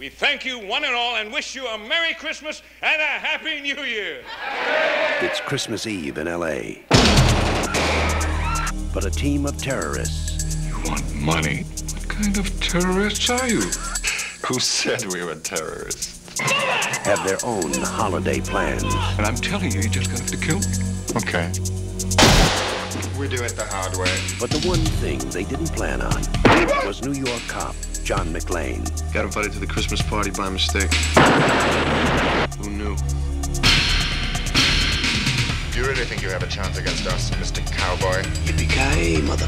we thank you one and all and wish you a Merry Christmas and a Happy New Year. It's Christmas Eve in L.A. But a team of terrorists... You want money? What kind of terrorists are you? Who said we were terrorists? ...have their own holiday plans. And I'm telling you, you're just going to have to kill me. Okay. We do it the hard way. But the one thing they didn't plan on was New York cop John McClane. Got invited to the Christmas party by mistake. Who knew? Do you really think you have a chance against us, Mr. Cowboy? Yippee-ki-yay, mother...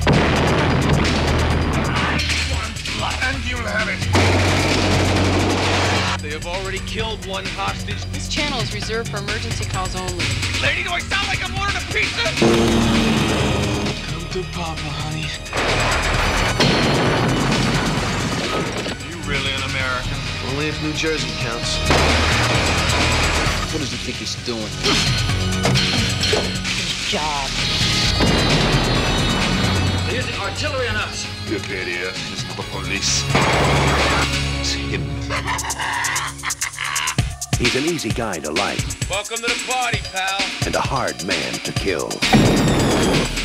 And you'll have it. They have already killed one hostage. This channel is reserved for emergency calls only. Lady, do I sound like I'm ordering a pizza? Come to Papa, honey. You really an American? Only if New Jersey counts. What does he think he's doing? Good job. They're using artillery on us. You idiot. It's not the police. It's him. He's an easy guy to like Welcome to the party, pal. and a hard man to kill.